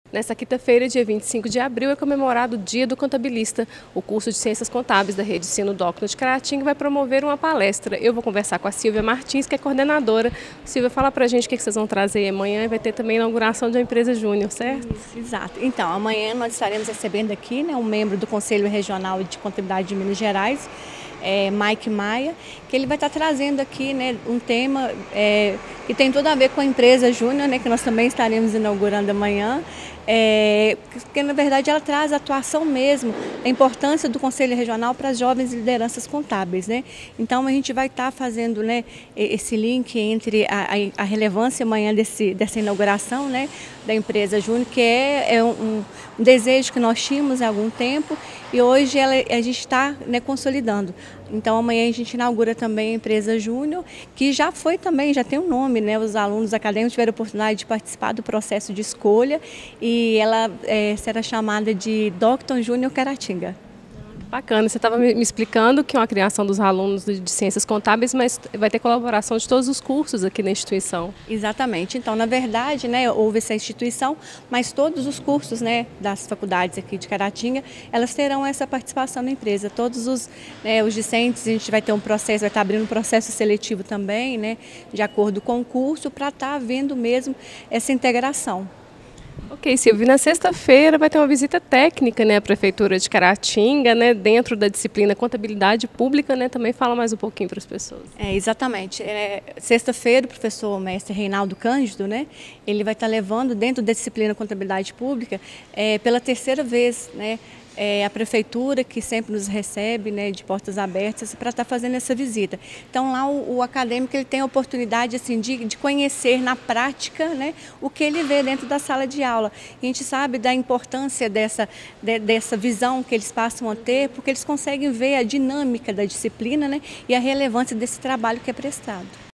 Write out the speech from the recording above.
Nesta quinta-feira, dia 25 de abril, é comemorado o Dia do Contabilista. O curso de Ciências Contábeis da Rede Ensino Docno de Caratinga vai promover uma palestra. Eu vou conversar com a Silvia Martins, que é coordenadora. Silvia, fala pra gente o que vocês vão trazer amanhã e vai ter também a inauguração de uma empresa júnior, certo? Isso, exato. Então, amanhã nós estaremos recebendo aqui um membro do Conselho Regional de Contabilidade de Minas Gerais, Mike Maia, que ele vai estar trazendo aqui um tema que tem tudo a ver com a empresa júnior, que nós também estaremos inaugurando amanhã. Que na verdade ela traz a atuação mesmo, a importância do Conselho Regional para as jovens lideranças contábeis. Então a gente vai estar fazendo esse link entre a relevância amanhã dessa inauguração da empresa júnior, que é um desejo que nós tínhamos há algum tempo e hoje a gente está consolidando. Então amanhã a gente inaugura também a empresa júnior, que já tem um nome, os alunos acadêmicos tiveram a oportunidade de participar do processo de escolha e ela será chamada de Docton Júnior Caratinga. Bacana, você estava me explicando que é uma criação dos alunos de Ciências Contábeis, mas vai ter colaboração de todos os cursos aqui na instituição. Exatamente. Então, na verdade, houve essa instituição, mas todos os cursos das faculdades aqui de Caratinga, elas terão essa participação na empresa. Todos os discentes, a gente vai ter um processo, vai estar abrindo um processo seletivo também, de acordo com o curso, para estar havendo mesmo essa integração. Ok, Silvia, na sexta-feira vai ter uma visita técnica à Prefeitura de Caratinga, dentro da disciplina Contabilidade Pública, também fala mais um pouquinho para as pessoas. Exatamente. Sexta-feira o professor mestre Reinaldo Cândido, ele vai estar levando dentro da disciplina Contabilidade Pública, pela terceira vez, a prefeitura que sempre nos recebe de portas abertas para estar fazendo essa visita. Então lá o acadêmico ele tem a oportunidade de conhecer na prática o que ele vê dentro da sala de aula. E a gente sabe da importância dessa visão que eles passam a ter, porque eles conseguem ver a dinâmica da disciplina e a relevância desse trabalho que é prestado.